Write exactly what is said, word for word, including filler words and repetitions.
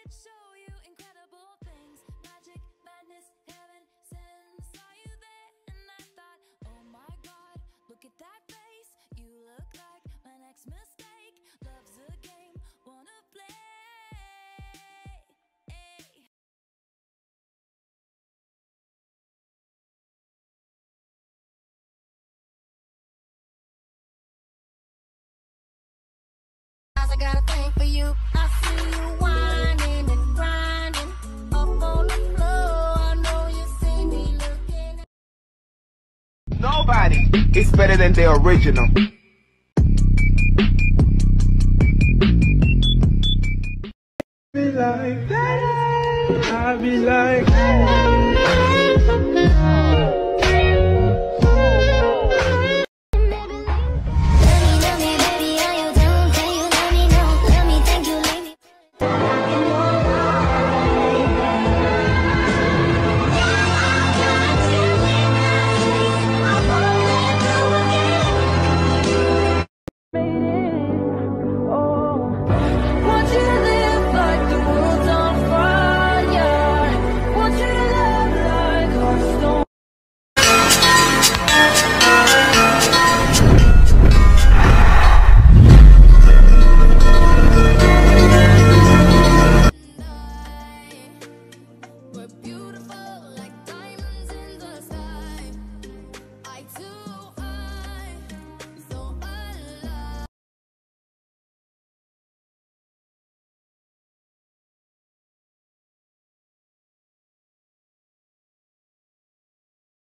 show you incredible things, magic, madness, heaven sends. Saw you there and I thought, oh my God, look at that face. You look like my next mistake. Love's a game, wanna play. I got a thing for you. I see you whining and grinding up on the floor. I know you see me looking. Nobody is better than the original. Be like that. I be like that.